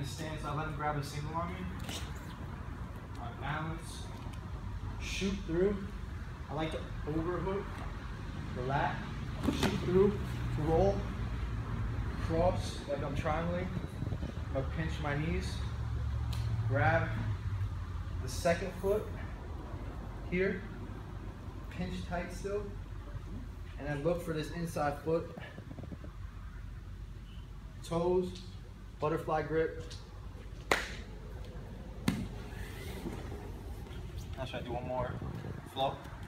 stance. I let him grab a single on me. I balance, shoot through. I like to overhook the lat, shoot through, roll, cross like I'm triangling. I pinch my knees, grab the second foot here, pinch tight still, and then look for this inside foot. Toes, butterfly grip. Now should I do one more flow?